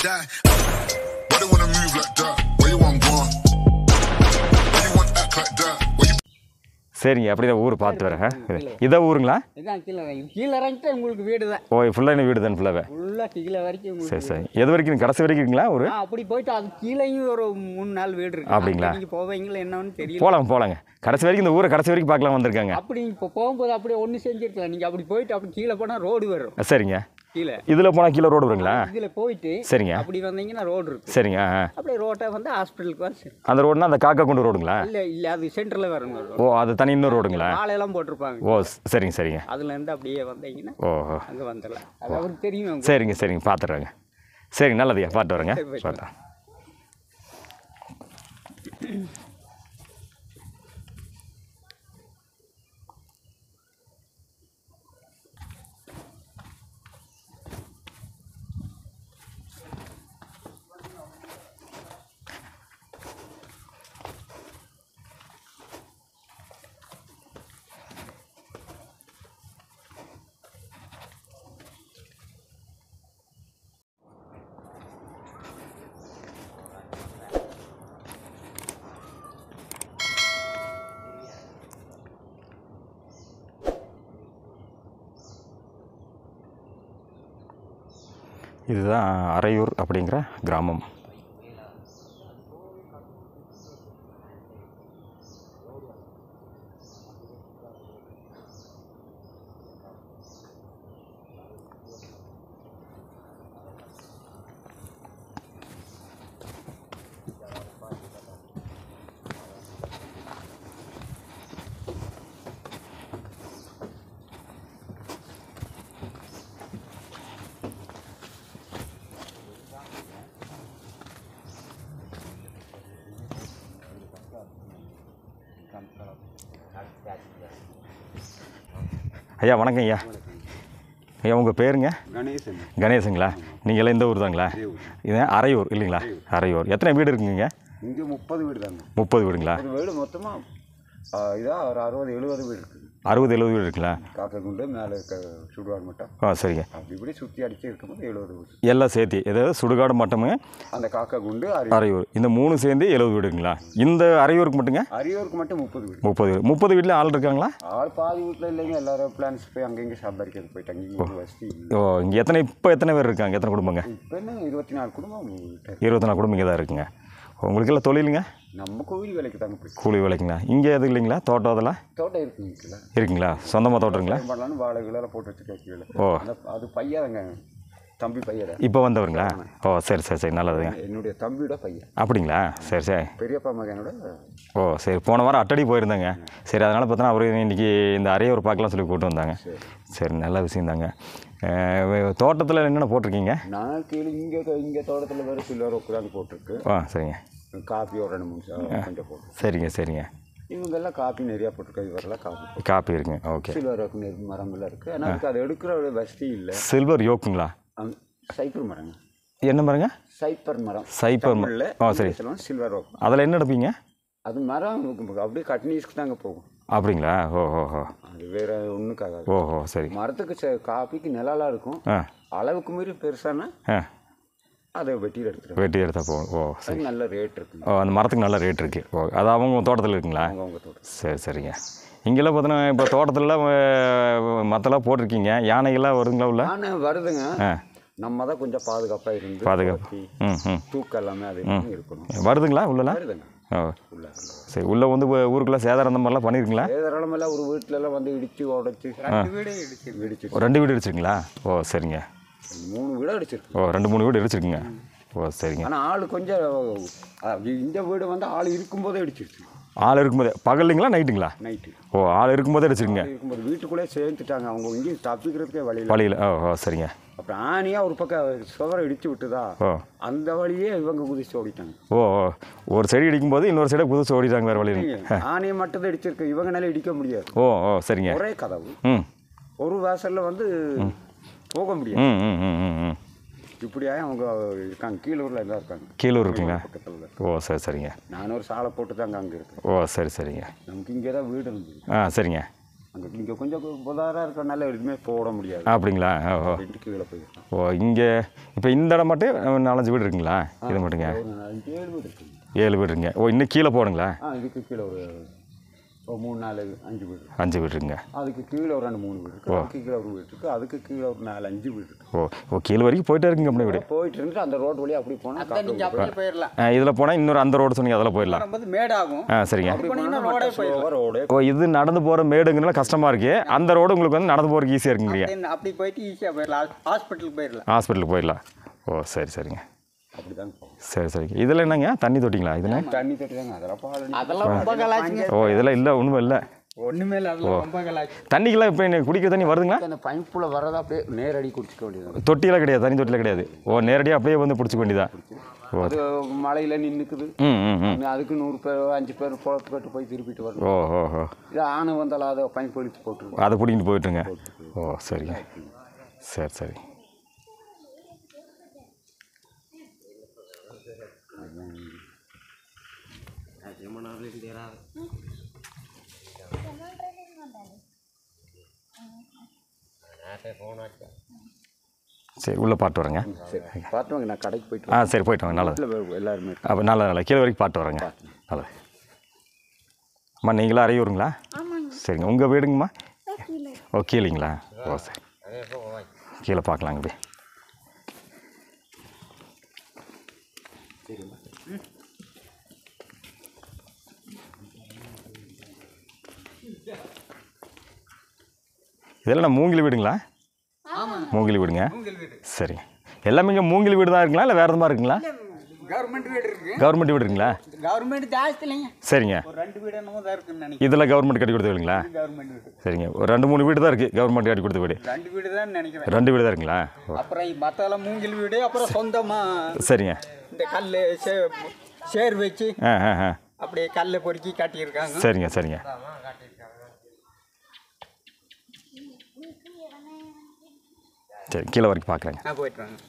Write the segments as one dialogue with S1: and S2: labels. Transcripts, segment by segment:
S1: die. Why they wanna move like that? Where you want gone? Why you want act like that? Where you...
S2: சரிங்க, அப்படியே ஊர் பார்த்து வரேன். இதான் ஊருங்களா?
S3: இதான் கீழே இறங்கிட்டு உங்களுக்கு வீடு தான்.
S2: ஓ, ஃபுல்லாக என்ன வீடு தான் ஃபுல்லாகவே?
S3: ஃபுல்லாக கீழே வரைக்கும்.
S2: சரி சரி. எது வரைக்கும் கடைசி வரைக்கும் இருக்குங்களா ஒரு?
S3: அப்படி போயிட்டு அது கீழேயும் ஒரு 3-4 வீடு இருக்கு.
S2: அப்படிங்களா?
S3: நீங்கள் போவீங்களா என்னன்னு தெரியல.
S2: போகலாங்க. கடைசி வரைக்கும் இந்த ஊரை கடைசி வரைக்கும் பார்க்கலாம் வந்திருக்காங்க.
S3: அப்படி இப்போ போகும்போது அப்படியே ஒன்று செஞ்சுருக்கலாம். நீங்கள் அப்படி போயிட்டு அப்படி கீழே போனால் ரோடு வரும்.
S2: சரிங்க.
S3: கீழே
S2: இதில் போனால் கீழே ரோடு வருங்களா?
S3: இதில் போயிட்டு
S2: சரிங்க
S3: அப்படி வந்தீங்கன்னா ரோடு இருக்கு.
S2: சரிங்க.
S3: அப்படியே ரோட்டை வந்து ஹாஸ்பிட்டலுக்கு வர.
S2: அந்த ரோடுனா அந்த காக்கா கொண்டு ரோடுங்களா?
S3: இல்லை அது சென்டரில் வரும்.
S2: ஓ, அது தனி இன்னொரு ரோடுங்களா?
S3: ஆளையெல்லாம் போட்டிருப்பாங்க.
S2: ஓ, சரிங்க.
S3: அதுலேருந்து அப்படியே வந்தீங்கன்னா
S2: ஓஹோ,
S3: அங்கே வந்துடலாம். அது அவருக்கு தெரியும்.
S2: சரிங்க பார்த்துட்றேங்க. சரிங்க, நல்லதுயா, பார்த்து வரேங்க. பார்த்தேன். இதுதான் அரையூர் அப்படிங்கிற கிராமம். ஐயா வணக்கம் ஐயா. ஐயா உங்கள் பேருங்க? கணேசங்களா? நீங்களாம் இந்த ஊர் தாங்களா? இது அரையூர் இல்லைங்களா? அரையூர். எத்தனை வீடு இருக்குங்க
S4: இங்கே? 30 வீடு தாங்க.
S2: 30 வீடுங்களா?
S4: வீடு மொத்தமாக இதாக ஒரு 60-70 வீடு இருக்குது.
S2: 60-70 வீடு இருக்குங்களா?
S4: காக்கை குண்டு மேலே சுடுகாடு மட்டும்.
S2: சரிங்க.
S4: அப்படி இப்படி சுற்றி அடிச்சு இருக்கும்போது 70 வீடு
S2: எல்லாம் சேர்த்து, ஏதாவது சுடுகாடு மட்டுமே
S4: அந்த காக்கை குண்டு
S2: அரையூர், இந்த 3 சேர்ந்து 70 வீடுங்களா? இந்த அரையூருக்கு மட்டுங்க?
S4: அரையூருக்கு மட்டும் 30 வீடு.
S2: 30 வீடு. 30 வீட்டில் ஆள் இருக்காங்களா?
S4: ஆள் பாதி வீட்டில் இல்லைங்க. எல்லாரும் பிளான்ஸ் போய் அங்கங்கே சம்பாதிக்கிறது போயிட்டாங்க. இங்கே வசதி.
S2: ஓ, இங்கே எத்தனை பேர் இருக்காங்க? எத்தனை குடும்பங்க?
S4: இப்போ என்ன 24 குடும்பம்.
S2: 24 குடும்பம் இங்கே தான் இருக்குங்க. உங்களுக்கெல்லாம் தொழிலுங்க?
S4: நம்ம கோவில் வேலைக்கு தாங்க போய்.
S2: கூலி வேலைக்குங்களா? இங்கே எது இல்லைங்களா? தோட்டம் அதெல்லாம்
S4: தோட்டம் இருக்குங்களா?
S2: இருக்குங்களா? சொந்தமாக தோட்டங்களா?
S4: பண்ணலான்னு வாழைகளெல்லாம் போட்டு வச்சுருக்கேன்.
S2: ஓ,
S4: அது பையதாங்க, தம்பி பையன்.
S2: இப்போ வந்தவருங்களா? ஓ, சரி நல்லதுங்க.
S4: என்னுடைய தம்பியோட பையன்.
S2: அப்படிங்களா? சரி.
S4: பெரியப்பா மகனோட.
S2: ஓ, சரி. போன வாரம் அட்டடி போயிருந்தாங்க. சரி, அதனால் பார்த்தோன்னா அவர் இன்றைக்கி இந்த அரையூர் பார்க்கலாம் சொல்லி கூப்பிட்டு வந்தாங்க. சரி, நல்ல விஷயந்தாங்க. தோட்டத்தில் என்னென்ன போட்டிருக்கீங்க?
S4: நான் கீழே இங்கே தோட்டத்தில் வேறு சில்வர் உட்காந்து போட்டிருக்கு.
S2: சரிங்க.
S4: காப்பி ஒரு 2-3 கொஞ்சம் போட்டு.
S2: சரிங்க.
S4: இவங்கெல்லாம் காப்பி நிறையா போட்டிருக்காங்க. இவரெல்லாம்
S2: காப்பி இருக்குங்க. ஓகே.
S4: சில்வர் மரங்கள்லாம் இருக்குது. ஆனால் அதுக்கு அதை எடுக்கிற வசதி இல்லை.
S2: சில்வர் யோக்குங்களா?
S4: சைப்பர் மரங்க.
S2: என்ன மரங்க?
S4: சைப்பர் மரம்.
S2: இல்லை. சரி.
S4: Silver oak.
S2: அதில் என்ன எடுப்பீங்க?
S4: அது மரம் அப்படியே கட்னீஸ்க்கு தாங்க போகும்.
S2: அப்படிங்களா? ஓஹோ.
S4: அது வேறு ஒன்றுக்காக.
S2: ஓஹோ, சரி.
S4: மரத்துக்கு காப்பிக்கு நிழலாக இருக்கும். அளவுக்கு மீறி பெருசானா அதை வெட்டி
S2: எடுத்தால் போகும். ஓ, சரி.
S4: நல்ல ரேட் இருக்குது.
S2: ஓ, அந்த மரத்துக்கு நல்ல ரேட் இருக்குது. ஓ, அது அவங்க தோட்டத்தில் இருக்குங்களா?
S4: அவங்க தோட்டம்.
S2: சரிங்க. இங்கெல்லாம் பார்த்தோன்னா இப்போ தோட்டத்திலலாம் மற்றெல்லாம் போட்டிருக்கீங்க. யானைகள்லாம் வருதுங்களா? உள்ள
S4: யானை வருதுங்க. நம்ம தான் கொஞ்சம் பாதுகாப்பாக இருந்து தூக்கம் எல்லாமே அது இருக்கணும்.
S2: வருதுங்களா? உள்ளலாம்
S4: வருதுங்க.
S2: ஓ, சரி. உள்ளே வந்து ஊருக்குள்ளே சேதாரம் அந்த மாதிரிலாம் பண்ணியிருக்கீங்களா?
S4: சேதாரம் எல்லாம் ஒரு வீட்டிலலாம் வந்து இடித்து உடச்சி 2 வீடு இடிச்சு.
S2: 2 வீடு இடிச்சிருங்களா? ஓ, சரிங்க.
S4: 3 வீடு அடிச்சிருக்கு.
S2: ஓ, 2-3 வீடு இடிச்சிருக்குங்க. ஓ, சரிங்க.
S4: ஆனால் ஆள் கொஞ்சம் இந்த வீடு வந்து ஆள் இருக்கும்போதே அடிச்சிருச்சு.
S2: ஆள் இருக்கும்போதே? பகல்லைங்களா நைட்டுங்களா?
S4: நைட்டு.
S2: ஓ, ஆள் இருக்கும்போதே அடிச்சிருங்க.
S4: இருக்கும்போது வீட்டுக்குள்ளே சேர்த்துட்டாங்க. அவங்க இங்கேயும் தப்பிக்கிறதுக்கே
S2: வழியில். ஓ, சரிங்க.
S4: அப்புறம் ஆணியாக ஒரு பக்கம் சுவரை இடிச்சு விட்டுதா, அந்த வழியே இவங்க குதிச்சு ஓடிட்டாங்க.
S2: ஓ, ஒரு சைடு இடிக்கும்போது இன்னொரு சைடை குதிச்சு ஓடிட்டாங்க. வேறு வழியில்
S4: ஆணியை மட்டும் தான் இடிச்சிருக்கு. இவங்கனால இடிக்க முடியாது.
S2: ஓ, சரிங்க.
S4: ஒரே கதவு. ஒரு வாசலில் வந்து போக முடியாது. இப்படியாக அவங்க இருக்காங்க. கீழூரில் எல்லாம் இருக்காங்க.
S2: கீழூர் இருக்குங்களா?
S4: பக்கத்தில்.
S2: ஓ, சரிங்க.
S4: நானும் ஒரு சாலை போட்டு தாங்க அங்கே இருக்கேன்.
S2: ஓ, சரிங்க.
S4: நமக்கு இங்கே தான் வீடு இருந்தது.
S2: சரிங்க.
S4: அங்கே இங்கே கொஞ்சம் புதாராக இருக்கிறனால எதுவுமே போட முடியாது.
S2: அப்படிங்களா? ஓ
S4: கீழே போயிருக்கோம்.
S2: ஓ இங்கே இப்போ இந்த இடம் மட்டும் 4-5 வீடு இருக்குங்களா? இது மட்டுங்க
S4: 7 வீடு இருக்குங்க.
S2: 7 வீடு இருக்குங்க. ஓ இன்னும் கீழே போகணுங்களா?
S4: இதுக்கு கீழே ஒரு 3, 4, 5 வீடு.
S2: 5 வீடு இருக்குங்க.
S4: அதுக்கு கீழே ஒரு 2, 3 வீடு இருக்குது. அதுக்கு கீழே ஒரு வீடு இருக்குது. அதுக்கு கீழே ஒரு 4, 5 வீடு இருக்குது.
S2: ஓ கீழே வரைக்கும் போயிட்டே இருக்குங்க அப்படி வீடு.
S4: போயிட்டு இருந்துட்டு அந்த ரோடு வழியாக அப்படி போனால்
S3: நீங்கள் அப்படியே போயிடலாம்.
S2: இதில் போனால் இன்னொரு அந்த ரோடு சொன்னீங்க அதில் போயிடலாம்.
S3: ரொம்ப மேடாகும்.
S2: சரிங்க.
S3: ரோடே போயிடலாம்.
S4: ரோடு
S2: ஓ இது நடந்து போகிற மேடுங்கனால கஷ்டமாக இருக்குது. அந்த ரோடு உங்களுக்கு வந்து நடந்து போகிறதுக்கு ஈஸியாக இருக்குங்க.
S3: அப்படி போயிட்டு ஈஸியாக போயிடலாம். ஹாஸ்பிட்டலுக்கு போயிடலாம்.
S2: ஹாஸ்பிட்டலுக்கு போயிடலாம். ஓ சரி சரிங்க.
S4: அப்படி தாங்க.
S2: சரி சரிங்க. இதில் என்னங்க தண்ணி தொட்டிங்களா? இதுல
S4: தண்ணி தொட்டி தாங்க.
S3: அதெல்லாம் ரொம்ப கலாச்சிங்க.
S2: ஓ இதெல்லாம் இல்லை ஒன்றுமே இல்லை.
S3: ஒன்றுமே இல்லை. அதெல்லாம் ரொம்ப கலாச்சி.
S2: தண்ணிக்கெல்லாம் இப்போ எனக்கு குடிக்கிற தண்ணி வருதுங்களா?
S4: அந்த பைப்பில் வரதா அப்படியே நேரடி குடிச்சிக்க வேண்டியது.
S2: தொட்டியெல்லாம் கிடையாது, தண்ணி தொட்டியில் கிடையாது. ஓ நேரடியாக அப்படியே வந்து பிடிச்சிக்க வேண்டியதான். ஓ
S4: அது மழையில் நின்றுக்குது. அதுக்கு 100 பேர் 5 பேர் போட்டு போய் திருப்பிட்டு வரணும்.
S2: ஓ ஓ ஓ
S4: இல்லை ஆணை வந்தாலும் அதை பைப் ஒழிச்சு போட்டுருவோம்.
S2: அதை பிடிக்கிட்டு போயிட்டுருங்க. ஓ சரிங்க. சரி சரி. சரி உள்ளே பாட்டு வரேங்க.
S4: சரி பார்த்து வாங்க. நான் கடைக்கு போயிட்டு
S2: சரி போயிட்டு வாங்க. நல்லது.
S4: எல்லாருமே
S2: அப்போ நல்லது. கீழே வரைக்கும் பாட்டு வரேங்க. நல்லது. அம்மா நீங்களா அரையூருங்களா? சரிங்க. உங்கள் வீடுங்கம்மா? ஓ கீழேங்களா? ஓ சரி. கீழே பார்க்கலாங்க போய். இதெல்லாம் மூங்கில் வீடுங்களா? மூங்கில் வீடுங்க. சரி. எல்லாமே இங்கே மூங்கில் வீடு தான் இருக்குங்களா இல்லை வேறு எதுமா இருக்குங்களா?
S3: கவர்மெண்ட் வீடு இருக்கு.
S2: கவர்மெண்ட் வீடு இருக்குங்களா?
S3: கவர்மெண்ட் ஜாஸ்தி இல்லைங்க.
S2: சரிங்க.
S3: ஒரு 2 வீடு என்னமோ தான் இருக்குன்னு நினைக்கிறேன்.
S2: இதெல்லாம் கவர்மெண்ட் கட்டி கொடுத்த வீடுங்களா?
S3: கவர்மெண்ட் வீடு.
S2: சரிங்க. ஒரு 2-3 வீடு தான் இருக்குது கவர்மெண்ட் கட்டி கொடுத்த வீடு.
S3: 2 வீடு தான் நினைக்கிறேன்.
S2: 2 வீடு தான் இருக்குங்களா?
S3: அப்புறம் மற்றெல்லாம் மூங்கில் வீடு. அப்புறம் சொந்தமாக
S2: சரிங்க.
S3: இந்த கல் சேர் வச்சு
S2: ஆ
S3: அப்படியே கல்லை பொறுக்கி காட்டியிருக்காங்க.
S2: சரிங்க சரிங்க. சரி கீழே வரைக்கும் பார்க்குறேங்க.
S3: போயிட்டு வாங்க.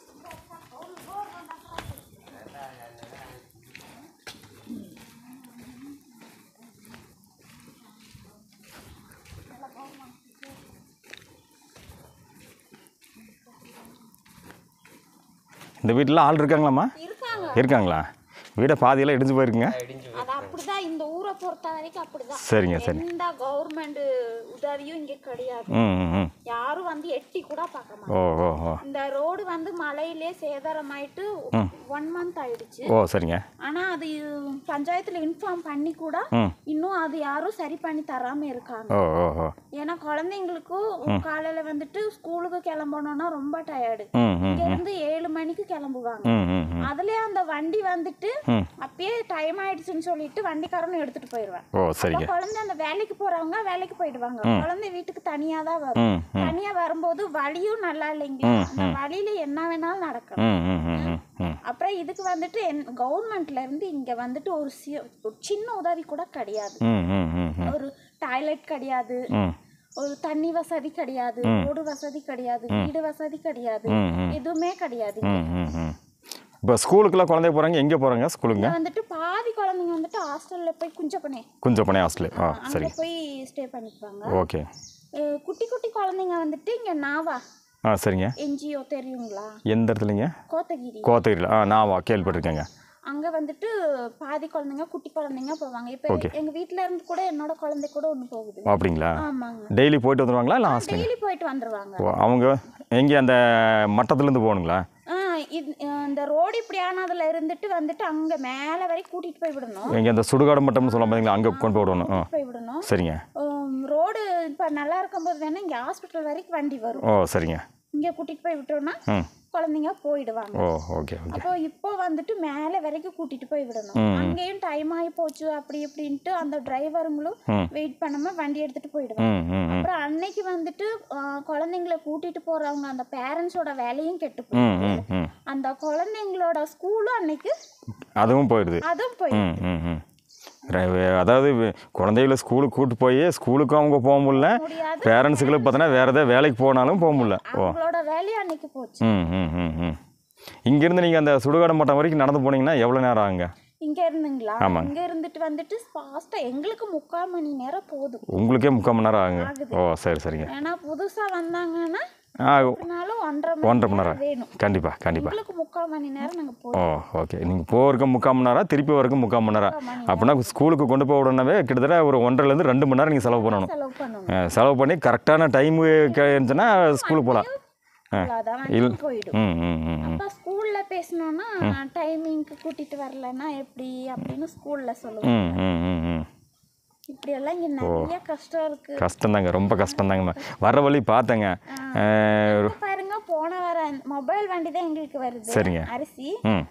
S2: இந்த வீட்டில் ஆள் இருக்காங்களாம்மா? இருக்காங்களா? வீடை பாதியெல்லாம் இடிஞ்சு போயிருக்குங்க.
S5: அது அப்படிதான் இந்த ஊரை பொறுத்த வரைக்கும் அப்படிதான்.
S2: சரிங்க சரி.
S5: இந்த கவர்மெண்ட் உதவியும் இங்க கிடையாது. யாரும் வந்து எட்டி கூட பார்க்க மாட்டாங்க.
S2: ஓ ஓ ஓ
S5: இந்த ரோடு வந்து மழையிலே சேதாரமாயிட்டு 1 month ஆயிடுச்சு.
S2: ஓ சரிங்க.
S5: ஆனா அது பஞ்சாயத்துல இன்ஃபார்ம் பண்ணி கூட இன்னும் அது யாரும் சரி பண்ணி தராம இருக்காங்க.
S2: ஓ ஓ ஓ
S5: ஏன்னா குழந்தைங்களுக்கும் காலையில வந்துட்டு ஸ்கூலுக்கு கிளம்பணும்னா ரொம்ப டயர்டு. இங்க இருந்து 7 மணிக்கு கிளம்புவாங்க. அதுலயே அந்த வண்டி வந்துட்டு அப்பயே டைம் ஆயிடுச்சுன்னு சொல்லிட்டு வண்டிக்காரனும் எடுத்துட்டு போயிடுவேன்.
S2: ஓ சரிங்க.
S5: குழந்தை அந்த வேலைக்கு போறவங்க வேலைக்கு போயிடுவாங்க. குழந்தை வீட்டுக்கு தனியா தான் வரும். தனியா வரும்போது வழியும் நல்லா இல்லைங்க. அந்த வழியில என்ன வேணாலும் நடக்கும். அப்புறம் இதுக்கு வந்துட்டு கவர்மெண்ட்ல இருந்து இங்க வந்துட்டு ஒரு சின்ன உதவி கூட கிடையாது. ஒரு டாய்லெட் கிடையாது, ஒரு தண்ணி வசதி கிடையாது, ரோடு வசதி கிடையாது, வீடு வசதி கிடையாது, எதுவுமே கிடையாது.
S2: இப்போ ஸ்கூலுக்குலாம் குழந்தைய போகிறாங்க, எங்கே போகிறாங்க ஸ்கூலுங்க?
S5: வந்துட்டு பாதி குழந்தைங்க வந்துட்டு ஹாஸ்டலில் போய்
S2: குஞ்சப்பனே ஹாஸ்டல். சரி.
S5: போய் ஸ்டே பண்ணிப்பாங்க.
S2: ஓகே.
S5: குட்டி குட்டி குழந்தைங்க வந்துட்டு இங்கே நாவா
S2: சரிங்க.
S5: என்ஜிஓ தெரியுங்களா?
S2: எந்த இடத்துலங்க?
S5: கோத்தகிரியில்.
S2: நாவா கேள்விப்பட்டிருக்கேங்க.
S5: அங்கே வந்துட்டு பாதி குழந்தைங்க குட்டி குழந்தைங்க போவாங்க. இப்போ எங்கள் வீட்டில் இருந்து கூட என்னோட குழந்தை கூட ஒன்று போகுது.
S2: அப்படிங்களா?
S5: ஆமாங்க.
S2: டெய்லி போயிட்டு வந்துடுவாங்களா இல்லை ஹாஸ்டல்?
S5: டெய்லி போயிட்டு வந்துடுவாங்க.
S2: அவங்க எங்கே அந்த மட்டத்துலேருந்து போகணுங்களா?
S5: இந்த ரோடு இப்படி ஆனதுல இருந்துட்டு வந்துட்டு அங்கே மேலே வரைக்கும் கூட்டிகிட்டு போய் விடணும்.
S2: எங்கே அந்த சுடுகாடு மட்டம்னு சொல்ல பார்த்தீங்களா, அங்கே கொண்டு போய் விடணும்.
S5: போய் விடணும்.
S2: சரிங்க.
S5: ரோடு இப்போ நல்லா இருக்கும்போது வேணா இங்கே ஹாஸ்பிட்டல் வரைக்கும் வண்டி வரும்.
S2: ஓ சரிங்க.
S5: இங்கே கூட்டிகிட்டு போய் விட்டோம்னா குழந்தைங்க போயிடுவாங்க.
S2: ஓ ஓகே ஓகே.
S5: அப்போ இப்போ வந்துட்டு மேலே வரைக்கும் கூட்டிட்டு போய் விடணும். அங்கேயும் டைம் ஆகி போச்சு அப்படி இப்படின்ட்டு அந்த டிரைவருங்களும் வெயிட் பண்ணாம வண்டி எடுத்துட்டு போயிடுவாங்க. அப்புறம் அன்னைக்கு வந்துட்டு குழந்தைங்களை கூட்டிட்டு போறவங்க அந்த பேரண்ட்ஸோட வேலையும் கெட்டு போயிடுது. அந்த குழந்தைங்களோட ஸ்கூலும் அன்னைக்கு அதுவும் போயிடுது.
S2: அதாவது குழந்தைகளை ஸ்கூலுக்கு கூட்டு போய் ஸ்கூலுக்கும் அவங்க போக முடியல, பேரண்ட்ஸுகளுக்கு பார்த்தோன்னா வேறு ஏதாவது வேலைக்கு போனாலும் போக முடியல.
S5: அவங்களோட வேலையை அன்னைக்கு போச்சு.
S2: இங்கேருந்து நீங்கள் அந்த சுடுகாடு மட்டம் வரைக்கும் நடந்து போனீங்கன்னா எவ்வளோ நேரம் ஆகுங்க?
S5: இங்க இருந்துங்களா? இங்க இருந்துட்டு வந்துட்டு ஃபாஸ்டா எங்களுக்கு 3/4 மணி நேரம் போதும்.
S2: உங்களுக்கே 3/4 மணி நேரம் ஆகுங்க. ஓ சரி சரிங்க.
S5: ஏன்னா புதுசா வந்தாங்கன்னா 1.5 மணி நேரம் வேணும்.
S2: கண்டிப்பாக கண்டிப்பாக.
S5: எங்களுக்கு 3/4 மணி நேரம் நாங்கள்
S2: ஓ
S5: போதும்.
S2: ஓகே. நீங்கள் போகிறக்கு 3/4 மணி நேரம், திருப்பி வரக்கு 3/4 மணி நேரம். அப்படின்னா ஸ்கூலுக்கு கொண்டு போக உடனே கிட்டத்தட்ட ஒரு 1.5லேருந்து 2 மணி நேரம் நீங்கள் செலவு பண்ணணும்.
S5: செலவு பண்ணணும்.
S2: செலவு பண்ணி கரெக்டான டைமு இருந்துச்சுன்னா ஸ்கூலுக்கு போகலாம்.
S5: போயிடும். அப்ப ஸ்கூல்ல பேசணும்னா டைமிங்க்கு கூட்டிட்டு வரலன்னா எப்படி அப்படின்னு ஸ்கூல்ல சொல்லுவாங்க. இப்படி எல்லாம் இங்க நிறைய கஷ்டம் இருக்கு.
S2: கஷ்டம் தாங்க, ரொம்ப கஷ்டம் தாங்கம்மா. வர வழி பார்த்தேங்க.
S5: பாருங்க, போன வாரம் மொபைல் வண்டி தான் எங்களுக்கு வருது.
S2: சரிங்க.
S5: அரிசி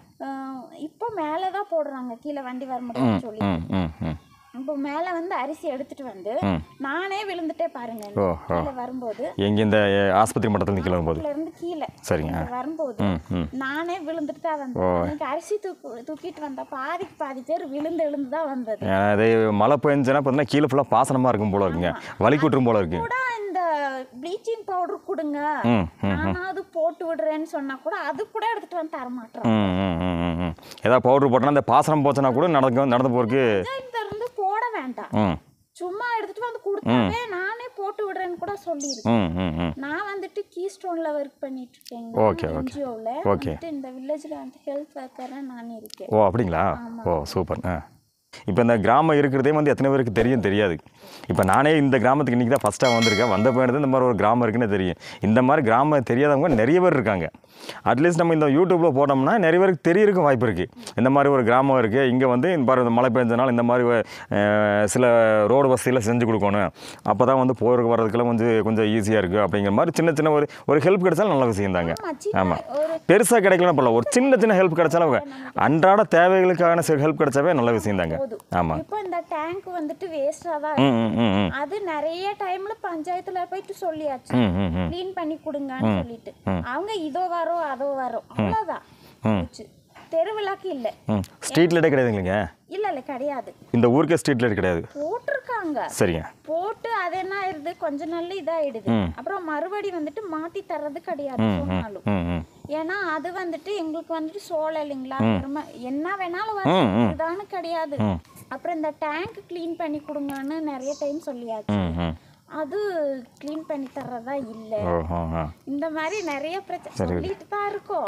S5: இப்போ மேலதான் போடுறாங்க, கீழே வண்டி வர முடியும்னு சொல்லி. இப்போ மேலே வந்து அரிசி எடுத்துட்டு வந்து நானே விழுந்துட்டே பாருங்க. கீழே வரும்போது
S2: எங்க இந்த ஆஸ்பத்திரி மட்டத்துல கீழே வரும்போது
S5: இருந்து கீழே
S2: சரிங்க
S5: வரும்போது நானே விழுந்துட்டு தான் வந்தேன். எனக்கு அரிசி தூக்கிட்டு வந்தா பாதி பேர் விழுந்து தான் வந்தது.
S2: அது மழை பெஞ்சுன்னா பார்த்தீங்கன்னா கீழே ஃபுல்லாக பாசனமாக இருக்கும் போல இருக்குங்க, வலி கூட்டுரும் போல இருக்கு.
S5: கூட இந்த ப்ளீச்சிங் பவுடர் கொடுங்க, நான் அது போட்டு விடுறேன்னு சொன்னா கூட அது கூட எடுத்துட்டு வந்து தர மாட்டேன்.
S2: ஏதாவது பவுடர் போட்டோன்னா அந்த பாசனம் போச்சுன்னா கூட நடந்து போறதுக்கு
S5: போட வேண்டாம், சும்மா எடுத்துட்டு வந்து கொடுத்தாவே நானே போட்டு விடுறேன்னு கூட சொல்லியிருக்கேன். நான் வந்துட்டு கீஸ்டோன்ல ஒர்க் பண்ணிட்டு இருக்கேன் என்ஜிஓல. இந்த வில்லேஜ்ல வந்து ஹெல்த் ஒர்க்கரா நான் இருக்கேன்.
S2: ஓ அப்படிங்களா? ஓ சூப்பர். இப்போ இந்த கிராமம் இருக்கிறதே வந்து எத்தனை பேருக்கு தெரியாது. இப்போ நானே இந்த கிராமத்துக்கு இன்றைக்கி தான் ஃபஸ்ட்டாக வந்திருக்கேன். வந்த போயிட்டு இந்த மாதிரி ஒரு கிராமம் இருக்குன்னு தெரியும். இந்த மாதிரி கிராமம் தெரியாதவங்க நிறைய பேர் இருக்காங்க. அட்லீஸ்ட் நம்ம இந்த யூடியூப்பில் போட்டோம்னா நிறைய பேருக்கு தெரியறதுக்கும் வாய்ப்பு இருக்குது. இந்த மாதிரி ஒரு கிராமம் இருக்குது, இங்கே வந்து இந்த மழை பெஞ்சனால இந்த மாதிரி சில ரோடு வசதியில் செஞ்சு கொடுக்கணும், அப்போ தான் வந்து போகிறதுக்கு வர்றதுக்கெல்லாம் கொஞ்சம் ஈஸியாக இருக்குது அப்படிங்கிற மாதிரி சின்ன ஒரு ஹெல்ப் கிடைச்சாலும் நல்ல விஷயம் தாங்க. ஆமாம், பெருசாக கிடைக்கலாம் போல ஒரு சின்ன ஹெல்ப் கிடைச்சாலும் அன்றாட தேவைகளுக்கான ஹெல்ப் கிடைச்சாவே நல்ல விஷயம் தாங்க. ஆமாம்.
S5: இப்போ இந்த டேங்க் வந்துட்டு வேஸ்டா தான் அது நிறைய டைம்ல பஞ்சாயத்துல போயிட்டு சொல்லியாச்சு, க்ளீன் பண்ணி கொடுங்கன்னு சொல்லிட்டு. அவங்க இதோ வரும் அதோ வரும், அவ்வளவுதான். தெருவிழாக்கு இல்ல,
S2: ஸ்ட்ரீட் லைட்டே கிடையாதுங்க.
S5: இல்ல கிடையாது,
S2: இந்த ஊருக்கே ஸ்ட்ரீட் லைட் கிடையாது.
S5: போட்டிருக்காங்க, சரிங்க, போட்டு அது என்ன ஆயிடுது கொஞ்ச நாள்ல இதாயிடுது. அப்புறம் மறுபடி வந்துட்டு மாத்தி தர்றது கிடையாது சொன்னாலும். ஏன்னா அது வந்துட்டு எங்களுக்கு வந்துட்டு சோள இல்லைங்களா, என்ன வேணாலும் வருதான்னு கிடையாது. அப்புறம் இந்த டேங்க் கிளீன் பண்ணி கொடுங்கன்னு நிறைய டைம் சொல்லியாச்சு, அது கிளீன் பண்ணி தர்றதா இல்ல. இந்த மாதிரி நிறைய பிரச்சனை சொல்லிட்டு தான் இருக்கோம்.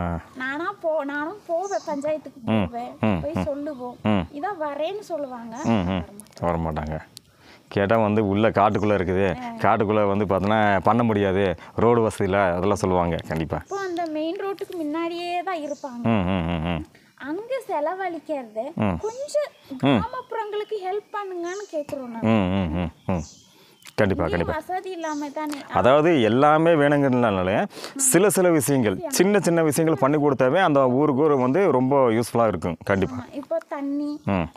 S5: நானும் போவேன், பஞ்சாயத்துக்கு போவேன், போய் சொல்லுவோம், இதான் வரேன்னு சொல்லுவாங்க,
S2: வரமாட்டாங்க. கேட்டால் வந்து உள்ள காட்டுக்குள்ளே இருக்குது, காட்டுக்குள்ளே வந்து பார்த்தோன்னா பண்ண முடியாது, ரோடு வசதியில் அதெல்லாம் சொல்லுவாங்க. கண்டிப்பாக
S5: இப்போ அந்த மெயின் ரோட்டுக்கு முன்னாடியே தான் இருப்பாங்க. அங்கே செலவழிக்கிறது கொஞ்சம் கிராமப்புறங்களுக்கு ஹெல்ப் பண்ணுங்கன்னு கேட்குறோம்.
S2: கண்டிப்பாக
S5: வசதி இல்லாம தானே,
S2: அதாவது எல்லாமே வேணுங்கிறதுனால சில விஷயங்கள் சின்ன விஷயங்கள் பண்ணி கொடுத்தாவே அந்த ஊருக்கு வந்து ரொம்ப யூஸ்ஃபுல்லாக இருக்கும். கண்டிப்பாக
S5: இப்போ தண்ணி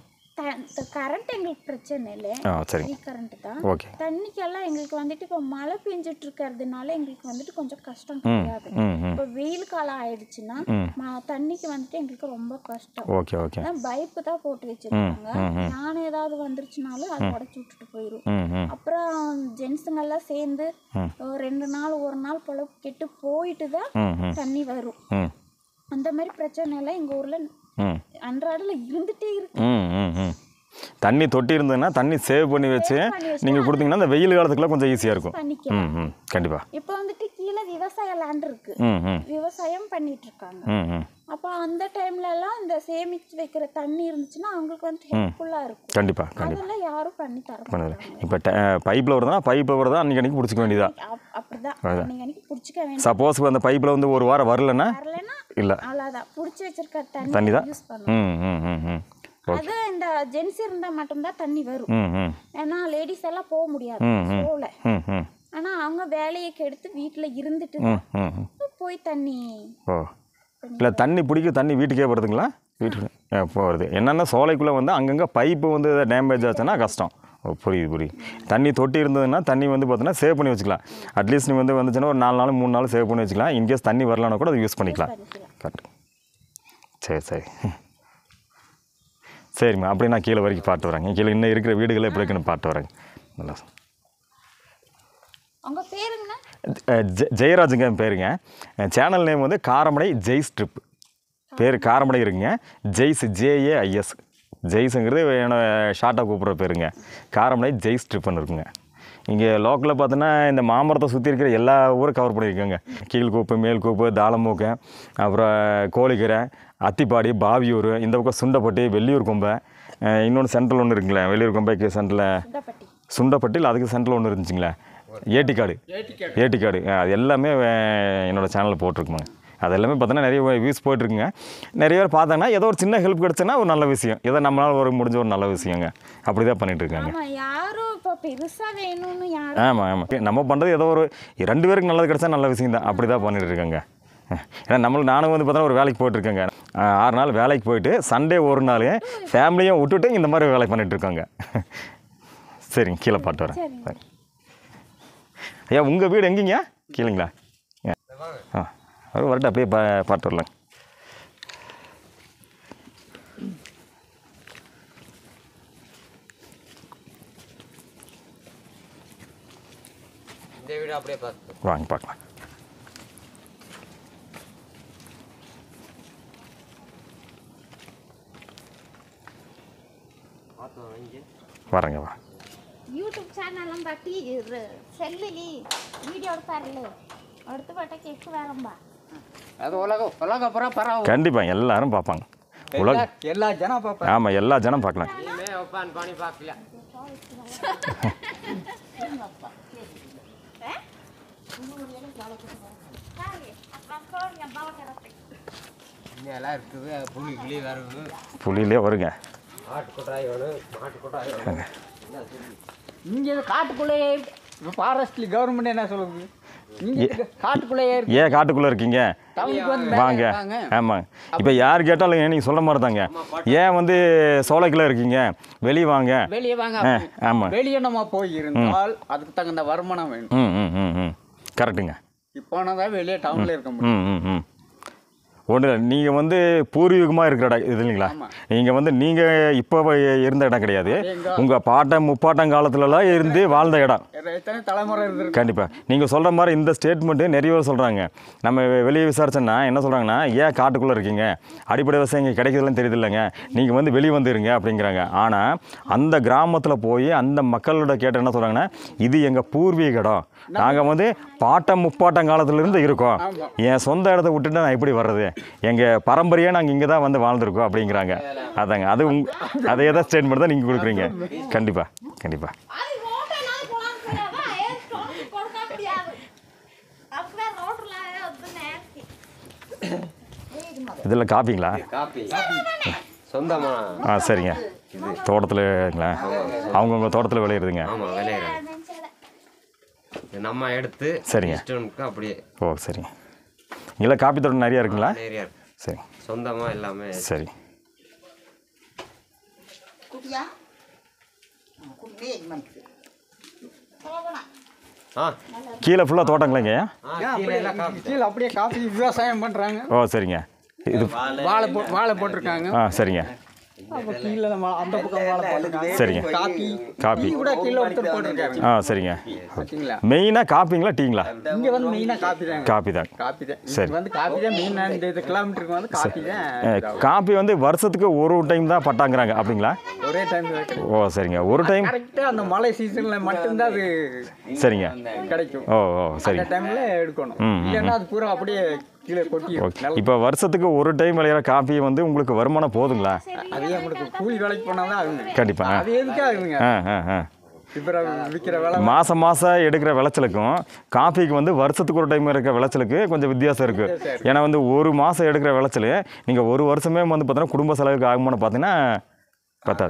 S5: கரண்ட் எங்களுக்கு பிரச்சனை இல்லை, கரண்ட் தான். தண்ணிக்கெல்லாம் எங்களுக்கு வந்துட்டு இப்போ மழை பெஞ்சிட்டு இருக்கிறதுனால எங்களுக்கு வந்துட்டு கொஞ்சம் கஷ்டம் கிடையாது. இப்போ வெயில் காலம் ஆயிடுச்சுன்னா தண்ணிக்கு வந்துட்டு எங்களுக்கு ரொம்ப கஷ்டம். பைப்பு தான் போட்டு வச்சிருக்காங்க, யானை ஏதாவது வந்துருச்சுனாலும் அதை உடச்சு விட்டுட்டு போயிடும். அப்புறம் ஜென்ஸுங்கெல்லாம் சேர்ந்து 2 நாள் 1 நாள் போல கெட்டு போயிட்டு தான் தண்ணி வரும். அந்த மாதிரி பிரச்சனை எல்லாம் எங்க ஊர்ல அன்றாடல இருந்துட்டே இருக்கு.
S2: தண்ணி தொட்டி இருந்ததுன்னா தண்ணி சேவ் பண்ணி வச்சு நீங்க கொடுத்தீங்கன்னா அந்த வெயில் காலத்துக்குலாம் கொஞ்சம் ஈஸியா இருக்கும். கண்டிப்பா.
S5: இப்போ வந்துட்டு கீழே விவசாய லேண்ட் இருக்கு, விவசாயம் பண்ணிட்டு இருக்காங்க. அப்ப அந்த டைம்ல எல்லாம் இந்த சேமிச்சு வைக்கிற தண்ணி இருந்துச்சுன்னா அவங்களுக்கு வந்து ஹெல்ப்ஃபுல்லா இருக்கும்.
S2: கண்டிப்பா
S5: அதெல்லாம் யாரும் பண்ணி தரமாட்டாங்க.
S2: இப்போ பைப்ல வருதா அன்னைக்கு பிடிச்சிக்க வேண்டியதா,
S5: அப்படிதான் அன்னைக்கு பிடிச்சிக்க வேண்டியது.
S2: சப்போஸ் அந்த பைப்ல வந்து ஒரு வாரம் வரலன்னா இல்ல,
S5: அவ்வளவுதான், பிடிச்சி வச்சிருக்க தண்ணி தான் யூஸ் பண்ணணும். அது இந்த ஜென்ஸ் இருந்தா மட்டும்தான் தண்ணி வரும், ஏன்னா லேடிஸ் எல்லாம் போக முடியாது சோல. ஆனா அவங்க வேலையை கெடுத்து வீட்டுல இருந்துட்டு போய் தண்ணி
S2: இல்லை தண்ணி பிடிக்க தண்ணி வீட்டுக்கே வருதுங்களா? வீட்டுக்கு போகிறது என்னென்னா சோலைக்குள்ளே வந்து அங்கங்கே பைப்பு வந்து டேமேஜ் ஆச்சுன்னா கஷ்டம். புரியுது. தண்ணி தொட்டி இருந்ததுன்னா தண்ணி வந்து பார்த்தீங்கன்னா சேவ் பண்ணி வச்சுக்கலாம். அட்லீஸ்ட் நீ வந்துச்சுன்னா ஒரு 4 நாள் 3 நாள் சேவ் பண்ணி வச்சுக்கலாம். இன்கேஸ் தண்ணி வரலன்னா கூட அதை யூஸ் பண்ணிக்கலாம். கரெக்ட். சரிம்மா, அப்படி நான் கீழே வரைக்கும் பாட்டு வரேங்க. கீழே இன்னும் இருக்கிற வீடுகளை எப்படி இருக்குன்னு பாட்டு வரேங்க. நல்லா
S5: உங்கள் பேருங்க?
S2: ஜெயராஜுங்க பேருங்க. சேனல் நேம் வந்து காரமடை ஜெய் ஸ்ட்ரிப். பேர் காரமடை இருக்குங்க. ஜெய்ஸ், JAIS, ஜெய்ஸுங்கிறது என்னோட ஷார்ட்டாக கூப்பிட்ற பேருங்க. காரமடை ஜெய்ஸ் ட்ரிப்புன்னு இருக்குங்க. இங்கே லோக்கலில் பார்த்தோன்னா இந்த மாமரத்தை சுற்றி இருக்கிற எல்லா ஊரும் கவர் பண்ணியிருக்கோங்க. கீழ்கூப்பு, மேல்கூப்பு, தாளமூக்கு, அப்புறம் கோழிக்கரை, அத்திப்பாடி, பாவியூர், இந்த பக்கம் சுண்டப்பட்டி, வெள்ளியூர் கொம்பை, இன்னொன்று சென்ட்ரல் ஒன்று இருக்குங்களே, வெள்ளியூர் கொம்பைக்கு சென்டரில் சுண்டப்பட்டியில் அதுக்கு சென்ட்ரல் ஒன்று இருந்துச்சுங்களே, ஏட்டிக்காடு. அது எல்லாமே என்னோடய சேனலில் போட்டிருக்குமாங்க. அது எல்லாமே பார்த்தோன்னா நிறைய வியூஸ் போயிட்டுருக்குங்க. நிறைய பேர் பார்த்தாங்கன்னா ஏதோ ஒரு சின்ன ஹெல்ப் கிடச்சுன்னா ஒரு நல்ல விஷயம், ஏதோ நம்மளால் ஒரு முடிஞ்ச ஒரு நல்ல விஷயங்க. அப்படி தான் பண்ணிகிட்டு இருக்காங்க. ஆமாம். நம்ம பண்ணுறது ஏதோ ஒரு 2 பேருக்கு நல்லது கிடச்சா நல்ல விஷயம் தான். அப்படி தான் பண்ணிகிட்டு இருக்காங்க. ஏன்னா நானும் வந்து பார்த்தோன்னா ஒரு வேலைக்கு போயிட்டுருக்கேங்க. 6 நாள் வேலைக்கு போயிட்டு சண்டே ஒரு நாள் ஃபேமிலியும் விட்டுட்டு இந்த மாதிரி வேலை பண்ணிகிட்டு இருக்காங்க. சரிங்க, கீழே பாட்டு வரேன். ஐயா, உங்கள் வீடு எங்கேங்க? கீழேங்களா? வரட்டு அப்படியே பாட்டு வரலாங்க.
S6: இந்த வீடு அப்படியே பார்த்து
S2: வாங்க பார்க்கலாம். வரேங்க வா.
S5: யூடியூப் சேனலும் பற்றி செல்லுலி வீடியோ எடுத்தாருல்ல, எடுத்து பட்ட கேக்கு வேறம்பா.
S3: அது உலகம் பூரா பரவும்.
S2: கண்டிப்பாக எல்லாரும் பார்ப்பாங்க.
S3: எல்லா ஜனம் பார்ப்பாங்க.
S2: ஆமாம், எல்லா ஜனம் பார்க்கலாம்.
S6: பண்ணி பார்க்கல.
S2: புலியிலே வருங்க.
S3: இங்கே காட்டுக்குள்ளேயே ஃபாரஸ்ட்ல கவர்மெண்ட் என்ன சொல்லுது? நீங்கள் காட்டுக்குள்ளேயே
S2: ஏன் காட்டுக்குள்ளே இருக்கீங்க? வாங்க. ஆமாம், இப்போ யார் கேட்டாலும் நீங்கள் சொல்கிற மாதிரி தாங்க. ஏன் வந்து சோலைக்குள்ளே இருக்கீங்க? வெளியே வாங்க.
S3: வெளியே வாங்க.
S2: ஆமாம்,
S3: வெளியே நம்ம போயிருந்தால் அதுக்கு தகுந்த வருமானம் வேணும்.
S2: கரெக்டுங்க.
S3: இப்போ தான் வெளியே டவுனில் இருக்க முடியும்.
S2: ஒன்றும் இல்லை, நீங்கள் வந்து பூர்வீகமாக இருக்கிற இடம் இது இல்லைங்களா? நீங்கள் வந்து நீங்கள் இப்போ இருந்த இடம் கிடையாது. உங்கள் பாட்டம் முப்பாட்டம் காலத்துலலாம் இருந்து வாழ்ந்த இடம்.
S3: எத்தனை தலைமுறை இருந்திருக்கு.
S2: கண்டிப்பாக நீங்கள் சொல்கிற மாதிரி இந்த ஸ்டேட்மெண்ட்டு நிறைய பேர் சொல்கிறாங்க. நம்ம வெளியே விசாரிச்சோன்னா என்ன சொல்கிறாங்கன்னா, ஏன் காட்டுக்குள்ளே இருக்கீங்க, அடிப்படை விவசாயம் இங்கே கிடைக்கிறதுலாம் தெரியுது இல்லைங்க, நீங்கள் வந்து வெளியே வந்துருங்க அப்படிங்கிறாங்க. ஆனால் அந்த கிராமத்தில் போய் அந்த மக்களோட கேட்ட என்ன சொல்கிறாங்கன்னா, இது எங்கள் பூர்வீக இடம், நாங்கள் வந்து பாட்டம் முப்பாட்டம் காலத்துலேருந்து இருக்கோம், என் சொந்த இடத்த விட்டுட்டு நான் எப்படி வர்றது, எங்கள் பரம்பரையாக நாங்கள் இங்கே தான் வந்து வாழ்ந்துருக்கோம் அப்படிங்கிறாங்க. அதாங்க, அதே தான் ஸ்டேட்மெண்ட் தான் நீங்கள் கொடுக்குறீங்க. கண்டிப்பாக. இதில் காப்பிங்களா?
S6: சொந்தமா?
S2: சரிங்க. தோட்டத்தில்ங்களா? அவங்கவுங்க தோட்டத்தில் விளையிறதுங்க.
S6: ஆமாம், விளையிறது நம்ம எடுத்து. சரிங்க. அப்படியே.
S2: ஓ, சரிங்க. இங்கே காப்பி தோட்டம் நிறையா இருக்குங்களா?
S6: நிறையா இருக்கு.
S2: சரி,
S6: சொந்தமாக எல்லாமே.
S2: சரி. கீழே ஃபுல்லாக தோட்டங்களைங்க?
S3: கீழே அப்படியே காஃபி விவசாயம் பண்ணுறாங்க.
S2: ஓ, சரிங்க. இது
S3: வாழை போட்டிருக்காங்க.
S2: சரிங்க.
S3: கீழே அந்த பக்கம் வாழை போட்டிருக்காங்க.
S2: சரிங்க. காப்பி
S3: கூட கீழே ஒருத்தர் போட்டிருக்காரு.
S2: சரிங்க.
S3: பார்த்தீங்களா?
S2: மெயினாக காப்பிங்களா டீங்களா?
S3: இங்கே வந்து மெயினாக காப்பி தான்.
S2: காப்பி தான்.
S3: சரி, வந்து காப்பி தான் மெயினாக. இந்த கிலோமீட்டருக்கு வந்து காப்பி தான்.
S2: காப்பி வந்து வருஷத்துக்கு ஒரு டைம் தான் பட்டாங்கிறாங்க அப்படிங்களா?
S3: ஒரே டைம்.
S2: ஓ, சரிங்க. ஒரு டைம்
S3: கரெக்டாக அந்த மழை சீசனில் மட்டும்தான் அது.
S2: சரிங்க.
S3: கிடைக்கும்.
S2: ஓ, சரி.
S3: அந்த டைமில் எடுக்கணும். இல்லைன்னா அது பூரா அப்படியே கீழே கொட்டி.
S2: இப்போ வருஷத்துக்கு ஒரு டைம் விளையிற காப்பி வந்து உங்களுக்கு வருமானம் போதுங்களா?
S3: அதே உங்களுக்கு கூலி வேலைக்கு போனால் தான் ஆகுங்க.
S2: கண்டிப்பாக.
S3: அது எதுக்காக ஆகுங்க? இப்போ விற்கிற வேலை
S2: மாதம் எடுக்கிற விளைச்சலுக்கும் காஃபிக்கு வந்து வருஷத்துக்கு ஒரு டைம் இருக்கிற விளைச்சலுக்கு கொஞ்சம் வித்தியாசம் இருக்குது. ஏன்னா வந்து ஒரு மாதம் எடுக்கிற விளைச்சல் நீங்கள் ஒரு வருஷமே வந்து பார்த்தீங்கன்னா குடும்ப செலவுக்கு ஆகுமான்னு பார்த்தீங்கன்னா பத்தாது.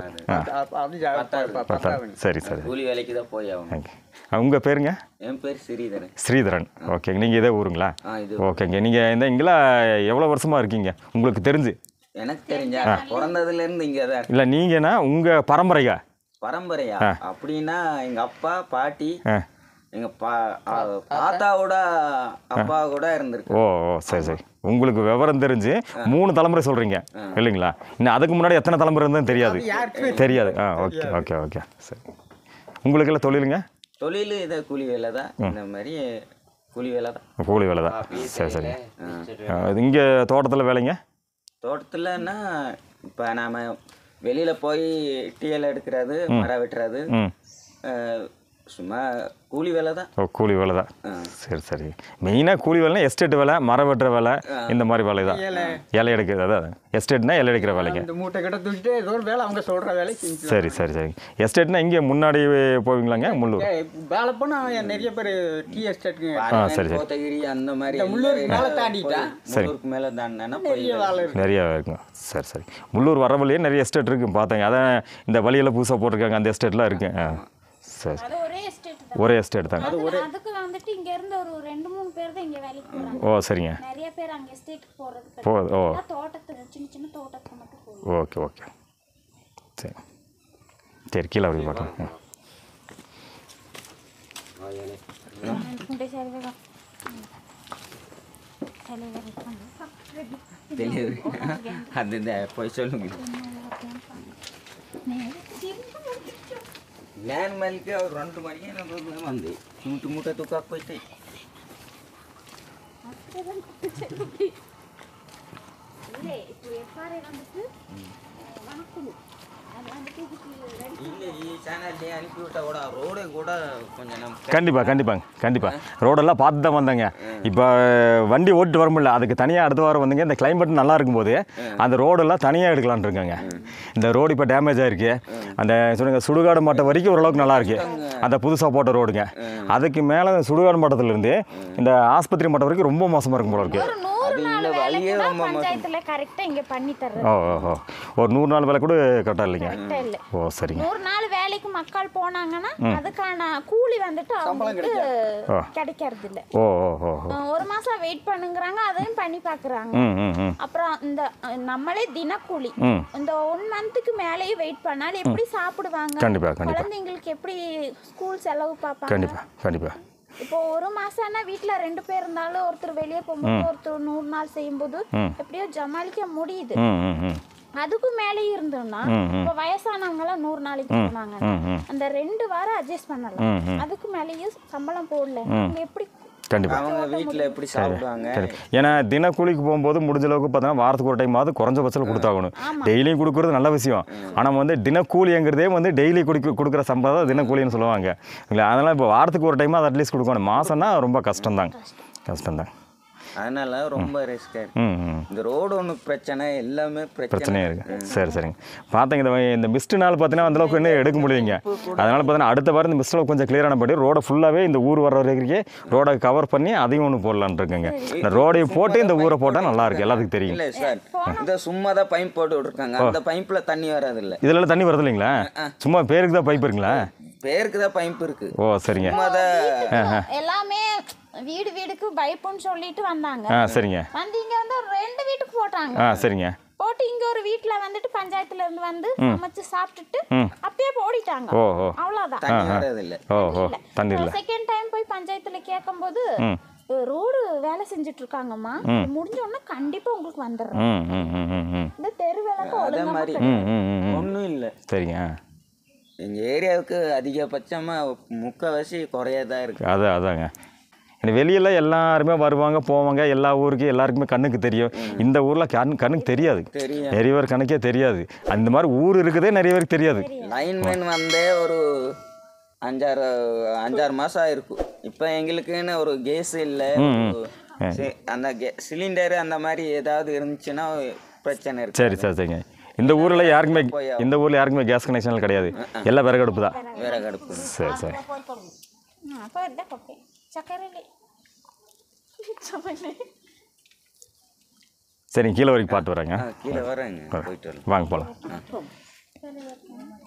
S2: சரி.
S7: கூலி வேலைக்கு தான் போய் ஆகணும்.
S2: உங்கள் பேருங்க?
S7: என் பேர் ஸ்ரீதரன்.
S2: ஸ்ரீதரன். ஓகேங்க. நீங்கள் இதே ஊருங்களா? ஓகேங்க. நீங்கள் இங்கெல்லாம் எவ்வளோ வருஷமாக இருக்கீங்க உங்களுக்கு தெரிஞ்சு?
S7: எனக்கு தெரிஞ்சா பிறந்ததுலேருந்து இங்கே தான்.
S2: இல்லை, நீங்கன்னா உங்கள் பரம்பரையா?
S7: பரம்பரையா அப்படின்னா எங்கள் அப்பா பாட்டி எங்கள் தாத்தாவோட அப்பா கூட இருந்திருக்கு.
S2: ஓ, சரி. உங்களுக்கு விவரம் தெரிஞ்சு 3 தலைமுறை சொல்கிறீங்க இல்லைங்களா? இன்னும் அதுக்கு முன்னாடி எத்தனை தலைமுறை இருந்ததுன்னு தெரியாது. ஓகே. சரி. உங்களுக்கு எல்லாம் தொழிலுங்க?
S7: தொழில் இதை கூலி வேலை தான். இந்த மாதிரி கூலி வேலை தான்.
S2: சரி. இங்கே தோட்டத்தில் வேலைங்க?
S7: தோட்டத்துலன்னா இப்போ நாம் வெளியில் போய் டீயல் எடுக்கிறது மரம் வெட்டுறது சும்மா கூலி வேலை தான்.
S2: ஓ கூலி வேலை தான். சரி சரி. மெயினாக கூலி வேலைனா எஸ்டேட் வேலை, மரம் வெட்டுற வேலை, இந்த மாதிரி வேலை தான். இலை எடுக்கிறது அதான் எஸ்டேட்னா இலை எடுக்கிற வேலைங்க.
S3: இந்த மூட்டை கிட்ட தூக்கிட்டு ஏதோ ஒரு வேலை அவங்க சொல்கிற வேலை செஞ்சு.
S2: சரி சரி சரி. எஸ்டேட்னா இங்கே முன்னாடி போவீங்களாங்க முள்ளூர்?
S3: வேலை போனால் நிறைய பேர் டீ எஸ்டேட்டுங்க.
S2: சரி சரி.
S7: கோத்தகிரி அந்த மாதிரி
S3: முள்ளூருக்கு மேலே தாண்டிட்டேன்.
S7: முள்ளூருக்கு மேலே தாண்டினா
S3: நிறைய வேலை இருக்கு.
S2: நிறையா இருக்குங்க. சரி சரி. முள்ளூர் வர வழியே நிறைய எஸ்டேட் இருக்குது பார்த்தேங்க. அதான் இந்த வழியெல்லாம் புதுசாக போட்டிருக்காங்க, அந்த எஸ்டேட்லாம் இருக்குது. சரி
S5: அது ஒரே எஸ்டேட் தான்.
S2: ஒரே எஸ்டேட் தாங்க.
S5: அதுக்கு வந்துட்டு இங்க இருந்து ஒரு 2-3 பேர் தான் இங்க வேலைக்கு போறாங்க.
S2: ஓ சரிங்க.
S5: நிறைய பேர் அங்க எஸ்டேட்டுக்கு போறது
S2: ஓ
S5: கிடையாது. தோட்டத்துக்கு சின்ன சின்ன தோட்டத்துக்கு மட்டும் போய்.
S2: Okay okay. சரி சரி. கீழே அப்படி பார்க்கலாம்.
S7: தெரியாது. அது போய் சொல்லுங்க. నేను మళ్ళీ 2 మணிக்கு எனக்கு வந்து மூட்டை தூக்கா போயிட்டு
S5: இல்லை இப்போ எஃப்ஆர்ஐ வந்துட்டு வணக்கம் அது வந்துட்டு
S7: இல்லை ఈ சேனல்லே அனுப்பி விட்டா கூட ரோடே கூட கொஞ்சம் நம்ம
S2: கண்டிப்பாக ரோடெல்லாம் பார்த்து தான் வந்தேங்க. இப்போ வண்டி ஓட்டு வர முடியல, அதுக்கு தனியாக அடுத்த வாரம் வந்துங்க. இந்த கிளைமேட் நல்லா இருக்கும்போது அந்த ரோடெல்லாம் தனியாக எடுக்கலான்னு இருக்காங்க. இந்த ரோடு இப்போ டேமேஜ் ஆகிருக்கு. அந்த சொல்லுங்க சுடுகாடு மாட்டை வரைக்கும் ஓரளவுக்கு நல்லா இருக்கு அந்த புதுசாக போட்ட ரோடுங்க. அதுக்கு மேலே சுடுகாடு மாட்டத்துலேருந்து இந்த ஆஸ்பத்திரி மாட்டம் வரைக்கும் ரொம்ப மோசமாக இருக்கும் போல இருக்கு.
S5: பஞ்சாயத்துல கரெக்டா இங்க பண்ணி தர்றது.
S2: ஓ ஒரு 100 நாள் வேலை கூட கரெக்டாக இல்லைங்க. ஓ சரிங்க.
S5: 100 நாள் வேலைக்கு மக்கள் போனாங்கன்னா அதுக்கான கூலி வந்துட்டு அவங்களுக்கு கிடைக்கிறது இல்ல.
S2: ஓ
S5: ஒரு மாசம் வெயிட் பண்ணுங்கறாங்க, அதையும் பண்ணி பாக்குறாங்க. அப்புறம் இந்த நம்மளே தினக்கூலி இந்த 1 மந்த்துக்கு மேலேயே வெயிட் பண்ணாலும் எப்படி சாப்பிடுவாங்க? குழந்தைங்களுக்கு எப்படி ஸ்கூல் செலவு பார்ப்பாங்க?
S2: கண்டிப்பா.
S5: இப்போ ஒரு மாசம்னா வீட்டுல 2 பேர் இருந்தாலும் ஒருத்தர் வெளியே போகும்போது ஒருத்தர் 100 நாள் செய்யும்போது எப்படியோ ஜமாளிக்க முடியுது. அதுக்கும் மேலே இருந்தோம்னா இப்போ வயசானவங்க எல்லாம் 100 நாளைக்கு போனாங்க, அந்த 2 வாரம் அட்ஜஸ்ட் பண்ணலாம். அதுக்கு மேலேயும் சம்பளம் போடல, எப்படி
S7: அவங்க வீட்டில் எப்படி சாப்பிடுவாங்க?
S2: ஏன்னா தினக்கூலிக்கு போகும்போது முடிஞ்ச அளவுக்கு பார்த்தோன்னா வாரத்துக்கு ஒரு டைமாவது குறைஞ்சபட்சத்தில் கொடுத்தாகணும். டெய்லியும் கொடுக்குறது நல்ல விஷயம். ஆனால் வந்து தினக்கூலிங்கிறதே வந்து டெய்லி கொடுக்குற சம்பளம் தான் தினக்கூலின்னு சொல்லுவாங்க. இல்லை அதனால் இப்போ வாரத்துக்கு ஒரு டைமாக அது அட்லீஸ்ட் கொடுக்கணும். மாதம்னா ரொம்ப கஷ்டம்தாங்க.
S7: அதனால ரொம்ப ரிஸ்க் இருக்கு. இந்த ரோடு ஒன்று பிரச்சனை, எல்லாமே
S2: பிரச்சனையாக இருக்குது. சரிங்க. பார்த்தீங்க இந்த மிஸ்ட் நாள் பார்த்தீங்கன்னா அந்தளவுக்கு இன்னும் எடுக்க முடியுங்க. அதனால் பார்த்தீங்கன்னா அடுத்த வாரம் இந்த மிஸ்ட்டில் கொஞ்சம் கிளியரான படி ரோடை ஃபுல்லாகவே இந்த ஊர் வர வரைக்கும் ரோடை கவர் பண்ணி அதையும் ஒன்று போடலான்னு இருக்குங்க. இந்த ரோடையும் போட்டு இந்த ஊரை போட்டால் நல்லா இருக்கு, எல்லாத்துக்கும் தெரியும்.
S7: இல்லை சார், இந்த சும்மா தான் பைப் போட்டு விட்ருக்காங்க. அந்த பைப்பில் தண்ணி வராது. இல்லை
S2: இதெல்லாம் தண்ணி வருது இல்லைங்களா? சும்மா பேருக்கு தான் பைப் இருக்குங்களா?
S7: பேருக்கு தான் பைப் இருக்கு.
S2: ஓ சரிங்க.
S5: எல்லாமே வீடுக்கு பைப்புன்னு சொல்லிட்டு வந்தாங்க.
S2: சரிங்க.
S5: வந்து இங்க வந்து 2 வீட்டுக்கு போட்டாங்க.
S2: சரிங்க.
S5: போட்டு இங்க ஒரு வீட்ல வந்துட்டு பஞ்சாயத்துல இருந்து வந்து சமைச்சு சாப்பிட்டுட்டு அப்பயே போடிட்டாங்க. அவ்வளவுதான்.
S7: தண்ணி வரது இல்ல.
S2: தண்ணி இல்ல.
S5: செகண்ட் டைம் போய் பஞ்சாயத்துல கேட்கும்போது ரோடு வேலை செஞ்சுட்டு இருக்காங்கம்மா, முடிஞ்ச உடனே கண்டிப்பா உங்களுக்கு வந்துடுறோம். இந்த தெரு வேலைக்கு
S7: அதே மாதிரி ஒன்றும் இல்லை.
S2: சரிங்க.
S7: எங்கள் ஏரியாவுக்கு அதிகபட்சமாக முக்கால்வாசி குறையதான் இருக்குது.
S2: அதாங்க. வெளியெல்லாம் எல்லாருமே வருவாங்க போவாங்க, எல்லா ஊருக்கு எல்லாருக்குமே கண்ணுக்கு தெரியும். இந்த ஊரில் கண்ணுக்கு தெரியாது, நிறைய பேர் கணக்கே தெரியாது. அந்த மாதிரி ஊர் இருக்குதே நிறைய பேருக்கு தெரியாது.
S7: லைன்மேன் வந்தே ஒரு 5-6 மாதம் ஆயிருக்கும். இப்போ எங்களுக்குன்னு ஒரு கேஸ் இல்லை, அந்த சிலிண்டரு அந்த மாதிரி ஏதாவது இருந்துச்சுன்னா பிரச்சனை இருக்கு.
S2: சரிங்க. இந்த ஊரில் யாருக்குமே கேஸ் கனெக்ஷன் கிடையாது, எல்லாம் விறகடுப்பு தான்.
S7: விறகடுப்பு.
S2: சரி. சரி, கீழே வரைக்கும் பாட்டு வரேங்க.
S7: கீழே வரேங்க, போயிட்டு
S2: வாங்க போகலாம்.